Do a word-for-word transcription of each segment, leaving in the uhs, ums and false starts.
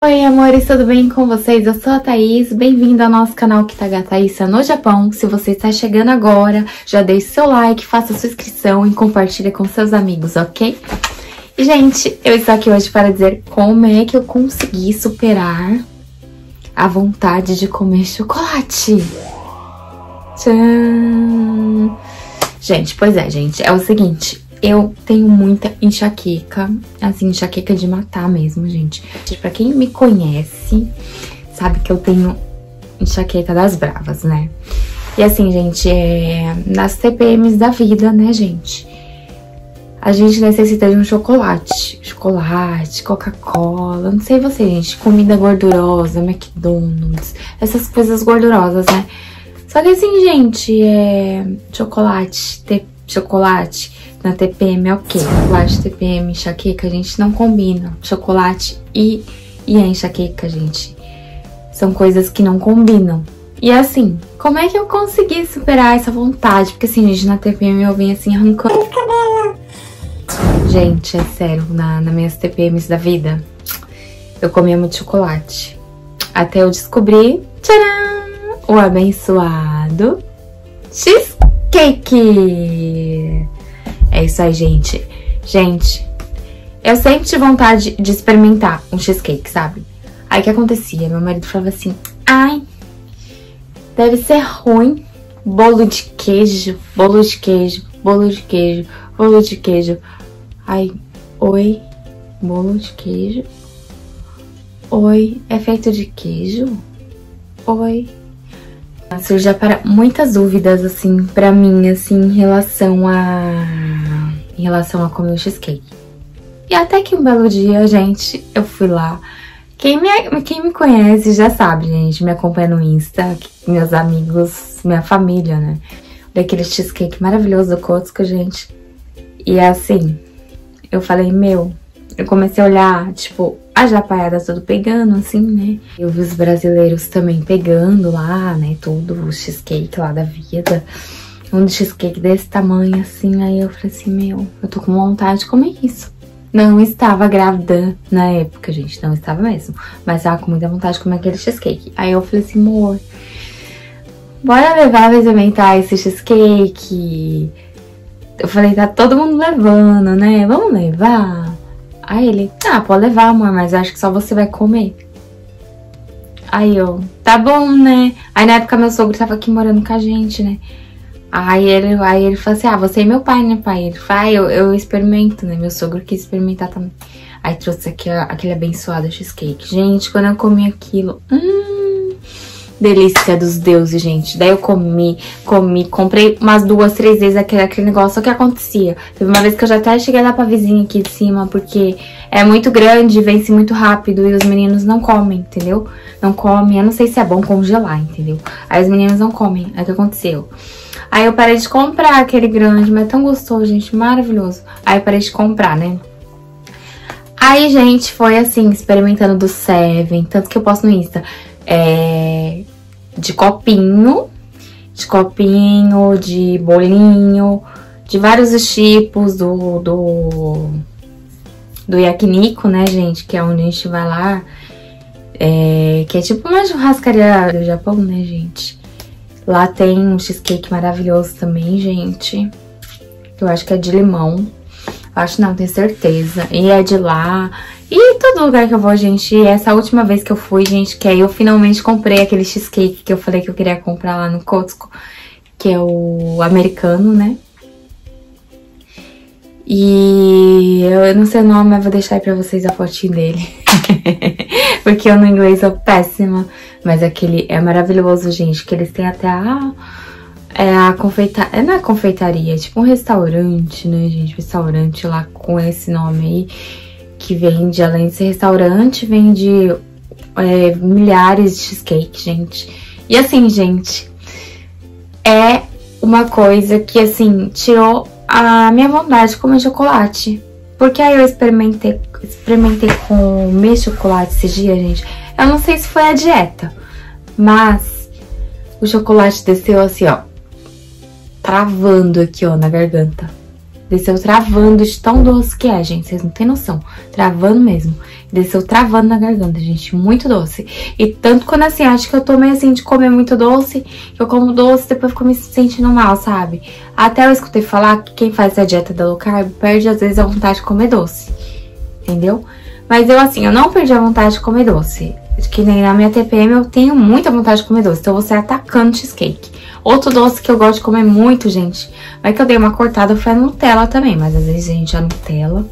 Oi amores, tudo bem com vocês? Eu sou a Thaís, bem-vindo ao nosso canal Kitagataísa no Japão. Se você está chegando agora, já deixe seu like, faça sua inscrição e compartilhe com seus amigos, ok? E gente, eu estou aqui hoje para dizer como é que eu consegui superar a vontade de comer chocolate. Tcharam! Gente, pois é, gente, é o seguinte... Eu tenho muita enxaqueca, assim, enxaqueca de matar mesmo, gente. Pra quem me conhece, sabe que eu tenho enxaqueca das bravas, né? E assim, gente, é nas T P Ms da vida, né, gente? A gente necessita de um chocolate. Chocolate, Coca-Cola, não sei você, gente. Comida gordurosa, McDonald's, essas coisas gordurosas, né? Só que assim, gente, é... Chocolate, te... chocolate... Na T P M é o quê? Chocolate, T P M, enxaqueca, a gente não combina. Chocolate e, e a enxaqueca, gente, são coisas que não combinam. E assim, como é que eu consegui superar essa vontade? Porque assim, gente, na T P M eu vim assim arrancando os cabelos. Gente, é sério, na, nas minhas T P Ms da vida, eu comia muito chocolate. Até eu descobri, tcharam, o abençoado cheesecake. É isso aí, gente. Gente, eu sempre tive vontade de experimentar um cheesecake, sabe? Aí o que acontecia? Meu marido falava assim, ai, deve ser ruim. Bolo de queijo, bolo de queijo, bolo de queijo, bolo de queijo. Ai, oi, bolo de queijo? Oi, é feito de queijo? Oi. Surgiu para muitas dúvidas, assim, pra mim, assim, em relação a... Em relação a comer o cheesecake. E até que um belo dia, gente, eu fui lá. Quem me, quem me conhece já sabe, gente, me acompanha no Insta, meus amigos, minha família, né? Daquele cheesecake maravilhoso do Kotsuka, gente. E assim, eu falei, meu... Eu comecei a olhar, tipo, a japaiada tudo pegando, assim, né? Eu vi os brasileiros também pegando lá, né? Tudo, o cheesecake lá da vida. Um cheesecake desse tamanho, assim. Aí eu falei assim, meu, eu tô com vontade de comer isso. Não estava grávida na época, gente. Não estava mesmo. Mas tava com muita vontade de comer aquele cheesecake. Aí eu falei assim, amor, bora levar pra experimentar esse cheesecake. Eu falei, tá todo mundo levando, né? Vamos levar? Aí ele, ah, pode levar, amor, mas acho que só você vai comer. Aí eu, tá bom, né? Aí na época meu sogro tava aqui morando com a gente, né? Aí ele, aí ele falou assim, ah, você é meu pai, né, pai? Ele falou, ah, eu, eu experimento, né? Meu sogro quis experimentar também. Aí trouxe aqui ó, aquele abençoado cheesecake. Gente, quando eu comi aquilo, hum... delícia dos deuses, gente. Daí eu comi, comi, comprei umas duas, três vezes aquele, aquele negócio. Só que acontecia. Teve uma vez que eu já até cheguei lá pra vizinha aqui de cima, porque é muito grande, vence muito rápido e os meninos não comem, entendeu? Não comem, eu não sei se é bom congelar, entendeu? Aí os meninos não comem, é o que aconteceu. Aí eu parei de comprar aquele grande, mas é tão gostoso, gente, maravilhoso. Aí eu parei de comprar, né? Aí, gente, foi assim, experimentando do Seven, tanto que eu posto no Insta. É... de copinho, de copinho, de bolinho, de vários tipos do, do, do yakiniku, né, gente, que é onde a gente vai lá, é, que é tipo uma churrascaria do Japão, né, gente. Lá tem um cheesecake maravilhoso também, gente, eu acho que é de limão, acho não, tenho certeza, e é de lá... E todo lugar que eu vou, gente, essa última vez que eu fui, gente, que aí eu finalmente comprei aquele cheesecake que eu falei que eu queria comprar lá no Kotsuka, que é o americano, né? E eu não sei o nome, mas vou deixar aí pra vocês a fotinho dele. Porque eu no inglês sou péssima, mas aquele é maravilhoso, gente, que eles têm até a... É a confeitaria, não é confeitaria, é tipo um restaurante, né, gente? Restaurante lá com esse nome aí. Que vende, além de ser restaurante, vende é, milhares de cheesecake, gente. E assim, gente, é uma coisa que, assim, tirou a minha vontade de comer chocolate. Porque aí eu experimentei, experimentei comer chocolate esses dias, gente. Eu não sei se foi a dieta, mas o chocolate desceu assim, ó, travando aqui, ó, na garganta. Desceu travando de tão doce que é, gente. Vocês não tem noção. Travando mesmo. Desceu travando na garganta, gente. Muito doce. E tanto quando assim, acho que eu tô meio assim de comer muito doce, que eu como doce, depois fico me sentindo mal, sabe? Até eu escutei falar que quem faz a dieta da low carb perde às vezes a vontade de comer doce. Entendeu? Mas eu assim, eu não perdi a vontade de comer doce. Que nem na minha T P M eu tenho muita vontade de comer doce. Então eu vou sair atacando cheesecake. Outro doce que eu gosto de comer muito, gente, mas que eu dei uma cortada foi a Nutella também. Mas às vezes, gente, a Nutella,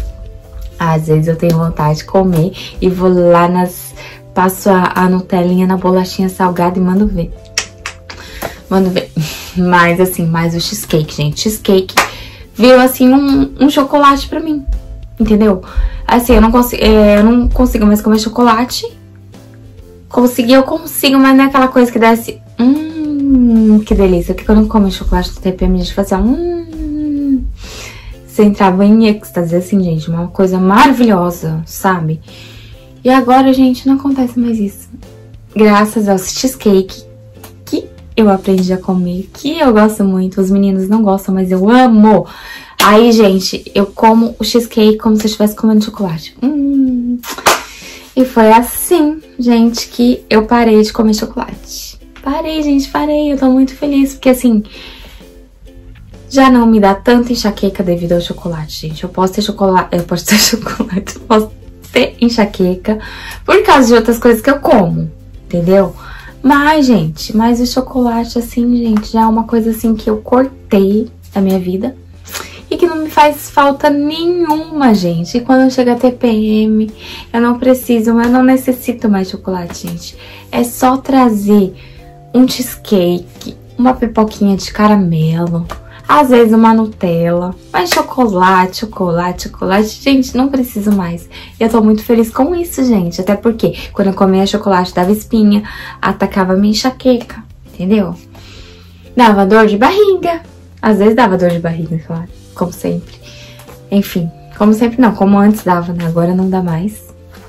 às vezes eu tenho vontade de comer e vou lá nas... Passo a, a Nutelinha na bolachinha salgada e mando ver. Mando ver. Mas assim, mais o cheesecake, gente. Cheesecake veio assim um, um chocolate pra mim, entendeu? Assim, eu não consigo, é, eu não consigo mais comer chocolate. Consegui, eu consigo, mas não é aquela coisa que desce... Hum, que delícia. Porque quando eu como chocolate do T P M, a gente faz assim, hum... Você entrava em êxtase, assim, gente. Uma coisa maravilhosa, sabe? E agora, gente, não acontece mais isso. Graças ao cheesecake que eu aprendi a comer, que eu gosto muito. Os meninos não gostam, mas eu amo. Aí, gente, eu como o cheesecake como se eu estivesse comendo chocolate. Hum... E foi assim, gente, que eu parei de comer chocolate. Parei, gente, parei. Eu tô muito feliz, porque assim, já não me dá tanta enxaqueca devido ao chocolate, gente. Eu posso ter chocolate, eu posso ter chocolate, eu posso ter enxaqueca por causa de outras coisas que eu como, entendeu? Mas, gente, mas o chocolate, assim, gente, já é uma coisa assim que eu cortei da minha vida. E que não me faz falta nenhuma, gente. E quando chega a T P M, eu não preciso, eu não necessito mais chocolate, gente. É só trazer um cheesecake, uma pipoquinha de caramelo, às vezes uma Nutella, mas chocolate, chocolate, chocolate, gente, não preciso mais. E eu tô muito feliz com isso, gente. Até porque quando eu comia chocolate dava espinha, atacava minha enxaqueca, entendeu? Dava dor de barriga. Às vezes dava dor de barriga, claro. Como sempre. Enfim, como sempre não, como antes dava, né? Agora não dá mais.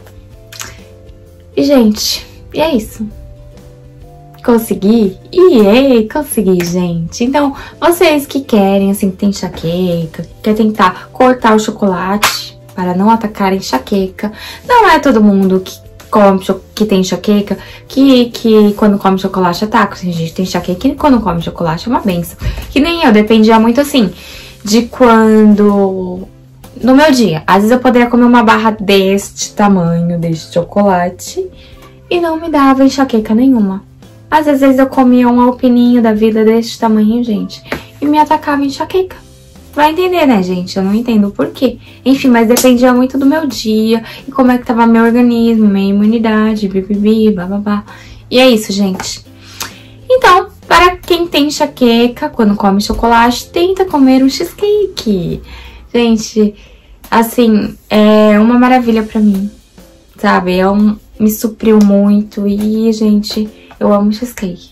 E, gente, e é isso. Consegui? Iê, consegui, gente. Então, vocês que querem, assim, que tem enxaqueca, quer tentar cortar o chocolate para não atacar a enxaqueca. Não é todo mundo que come, que tem enxaqueca, que, que quando come chocolate ataca. Tem gente que tem enxaqueca e quando come chocolate é uma benção. Que nem eu, dependia muito, assim, de quando... No meu dia, às vezes eu poderia comer uma barra deste tamanho, deste chocolate, e não me dava enxaqueca nenhuma. Às vezes eu comia um alpininho da vida deste tamanho, gente, e me atacava enxaqueca. Vai entender, né, gente? Eu não entendo o porquê. Enfim, mas dependia muito do meu dia, e como é que tava meu organismo, minha imunidade, bibibi, bababá. E é isso, gente. Então, para quem tem enxaqueca, quando come chocolate, tenta comer um cheesecake. Gente, assim, é uma maravilha pra mim, sabe? É um, me supriu muito e, gente, eu amo cheesecake.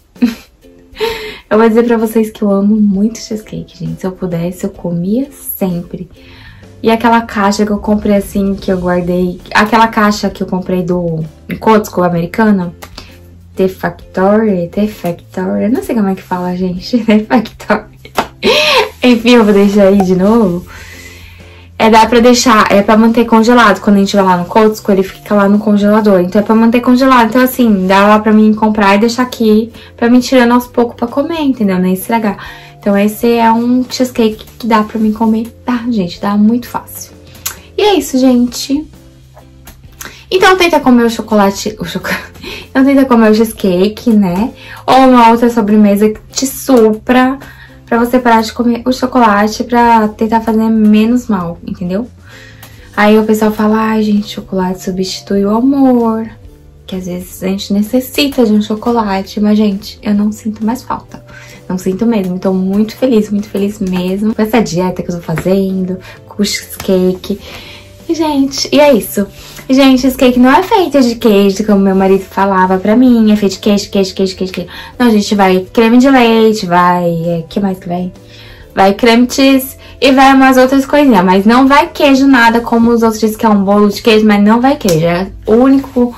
Eu vou dizer pra vocês que eu amo muito cheesecake, gente. Se eu pudesse, eu comia sempre. E aquela caixa que eu comprei, assim, que eu guardei... Aquela caixa que eu comprei do Costco americana... T-Factory, T-Factory, eu não sei como é que fala, gente, T-Factory. Enfim, eu vou deixar aí de novo. É, dá pra deixar, é pra manter congelado. Quando a gente vai lá no Costco, ele fica lá no congelador. Então é pra manter congelado. Então assim, dá lá pra mim comprar e deixar aqui pra mim tirando aos poucos pra comer, entendeu? Nem estragar. Então esse é um cheesecake que dá pra mim comer, tá, gente? Dá muito fácil. E é isso, gente. Então tenta comer o chocolate, o chocolate, então tenta comer o cheesecake, né? Ou uma outra sobremesa que te supra pra você parar de comer o chocolate pra tentar fazer menos mal, entendeu? Aí o pessoal fala, ai gente, chocolate substitui o amor, que às vezes a gente necessita de um chocolate, mas gente, eu não sinto mais falta. Não sinto mesmo, então muito feliz, muito feliz mesmo com essa dieta que eu tô fazendo, com o cheesecake. E, gente, e é isso. Gente, esse cake não é feito de queijo, como meu marido falava pra mim. É feito de queijo, queijo, queijo, queijo, queijo. Não, gente, vai creme de leite, vai... O que mais que vai? Vai creme cheese e vai umas outras coisinhas. Mas não vai queijo nada, como os outros dizem que é um bolo de queijo, mas não vai queijo. É o único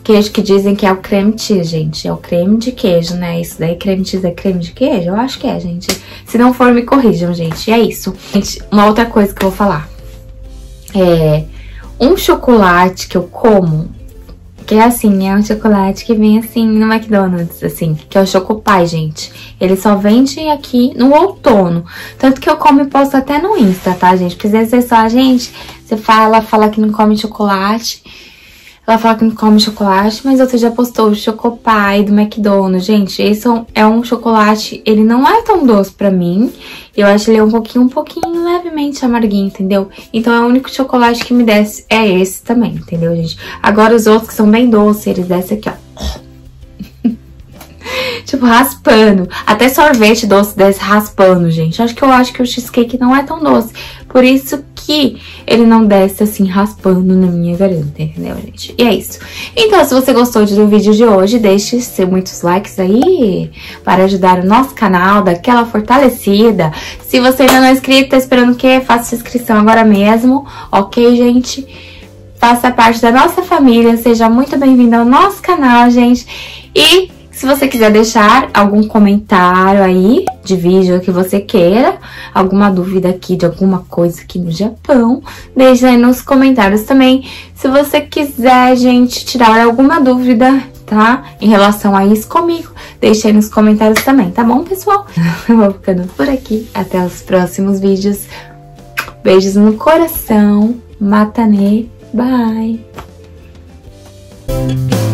queijo que dizem que é o creme cheese, gente. É o creme de queijo, né? Isso daí, creme cheese é creme de queijo? Eu acho que é, gente. Se não for, me corrijam, gente. E é isso. Gente, uma outra coisa que eu vou falar. É... Um chocolate que eu como, que é assim, é um chocolate que vem assim no McDonald's, assim, que é o Chocopai, gente. Ele só vende aqui no outono. Tanto que eu como e posto até no Insta, tá, gente? Porque às vezes você só, gente, você fala, fala que não come chocolate. Ela fala que não come chocolate, mas você já postou o Chocopai do McDonald's. Gente, esse é um chocolate, ele não é tão doce pra mim. Eu acho ele um pouquinho, um pouquinho levemente amarguinho, entendeu? Então, é o único chocolate que me desce é esse também, entendeu, gente? Agora, os outros que são bem doces, eles descem aqui, ó. Tipo, raspando. Até sorvete doce desce raspando, gente. Acho que eu acho que o cheesecake não é tão doce. Por isso que ele não desce assim, raspando na minha garganta, entendeu, gente? E é isso. Então, se você gostou do vídeo de hoje, deixe ser muitos likes aí para ajudar o nosso canal, daquela fortalecida. Se você ainda não é inscrito, tá esperando o quê? Faça sua inscrição agora mesmo, ok, gente? Faça parte da nossa família, seja muito bem-vindo ao nosso canal, gente. E se você quiser deixar algum comentário aí de vídeo que você queira, alguma dúvida aqui de alguma coisa aqui no Japão, deixa aí nos comentários também. Se você quiser, gente, tirar alguma dúvida, tá? Em relação a isso comigo, deixa aí nos comentários também, tá bom, pessoal? Eu vou ficando por aqui. Até os próximos vídeos. Beijos no coração. Matane. Bye!